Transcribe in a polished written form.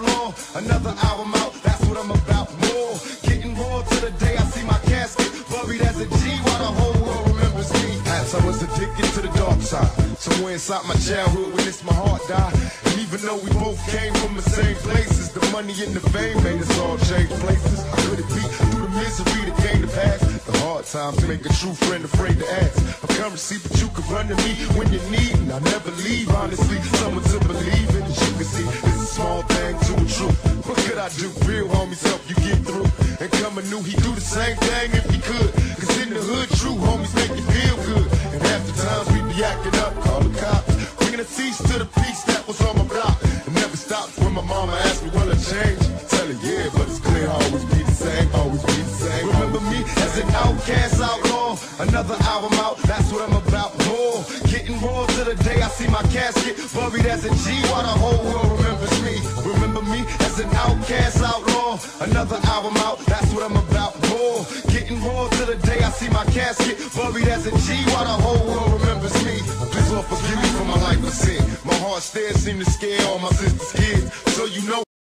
outlaw, another album out, that's what I'm about. More, getting raw to the day I see my casket buried as a G while the whole world remembers me. As I was addicted to the dark side, somewhere inside my childhood when it's my heart died. And even though we both came from the same places, the money and the fame made us all change places. How could it be through the misery that came to pass? The hard times make a true friend afraid to ask for currency, but you can run to me when you need, and I never leave. Honestly, someone to believe in. As you can see, it's a small thing to a truth. What could I do? Real homies help you get through. And coming new, he do the same thing if he could. Cause in the hood, true homies make you feel good. And half the times we be acting up, call the cops, bringing a feast to the peace that was on my block. It never stops when my mama asked me, will I change? Tell her, yeah, but it's clear, I'll always be the same, always be the same. Remember me as an outcast outlaw, another album out, that's what I'm about. More, getting raw to the day I see my casket buried as a G while the whole world remembers me. Remember me as an outcast outlaw, another album out, that's what I'm about. More, getting raw to the day I see my casket buried as a G while the whole world remembers me. Please Lord forgive me for my life of sin. My heart stares seem to scare all my sister's kids, so you know